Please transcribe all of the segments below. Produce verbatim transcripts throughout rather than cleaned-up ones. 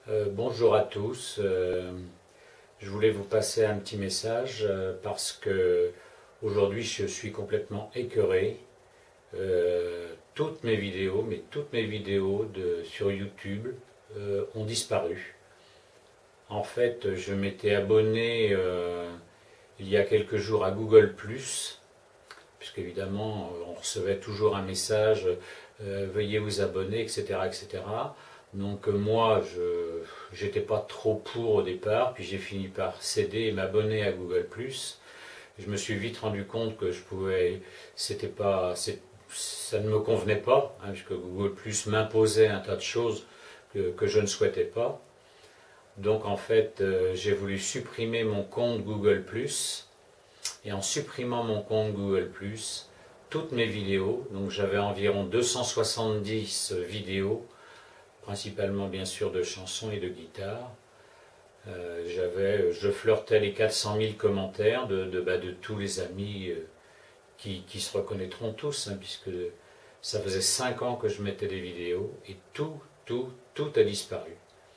Euh, bonjour à tous. Euh, je voulais vous passer un petit message euh, parce que aujourd'hui je suis complètement écœuré. Euh, toutes mes vidéos, mais toutes mes vidéos de, sur YouTube euh, ont disparu. En fait, je m'étais abonné euh, il y a quelques jours à Google plus, puisqu'évidemment on recevait toujours un message euh, veuillez vous abonner, et cetera, et cetera. Donc euh, moi, je n'étais pas trop pour au départ, puis j'ai fini par céder et m'abonner à Google plus. Je me suis vite rendu compte que je pouvais, c'était pas, ça ne me convenait pas, hein, puisque Google plus m'imposait un tas de choses que, que je ne souhaitais pas. Donc en fait, euh, j'ai voulu supprimer mon compte Google plus, et en supprimant mon compte Google plus, toutes mes vidéos, donc j'avais environ deux cent soixante-dix vidéos, principalement bien sûr de chansons et de guitare. Euh, j'avais, je flirtais les quatre cent mille commentaires de, de, bah, de tous les amis euh, qui, qui se reconnaîtront tous, hein, puisque ça faisait cinq ans que je mettais des vidéos et tout, tout, tout a disparu.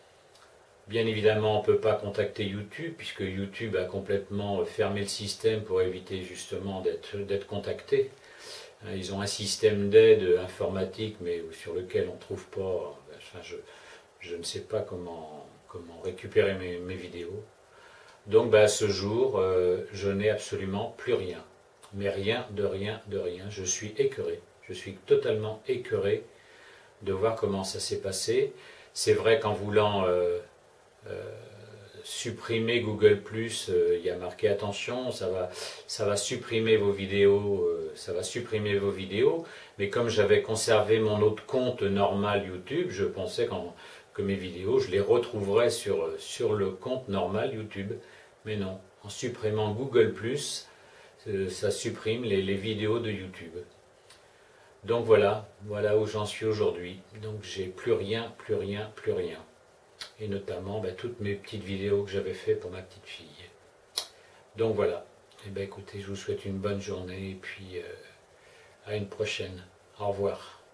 Bien évidemment, on ne peut pas contacter YouTube, puisque YouTube a complètement fermé le système pour éviter justement d'être contacté. Ils ont un système d'aide informatique, mais sur lequel on ne trouve pas... Enfin, je, je ne sais pas comment, comment récupérer mes, mes vidéos. Donc bah, à ce jour, euh, je n'ai absolument plus rien. Mais rien, de rien, de rien. Je suis écœuré. Je suis totalement écœuré de voir comment ça s'est passé. C'est vrai qu'en voulant... Euh, Euh, supprimer Google plus, euh, il y a marqué attention, ça va, ça va supprimer vos vidéos, euh, ça va supprimer vos vidéos, mais comme j'avais conservé mon autre compte normal YouTube, je pensais que mes vidéos, je les retrouverais sur, sur le compte normal YouTube, mais non, en supprimant Google plus, euh, ça supprime les, les vidéos de YouTube. Donc voilà, voilà où j'en suis aujourd'hui, donc j'ai plus rien, plus rien, plus rien. Et notamment bah, toutes mes petites vidéos que j'avais fait pour ma petite fille. Donc voilà, et ben écoutez, je vous souhaite une bonne journée et puis euh, à une prochaine. Au revoir.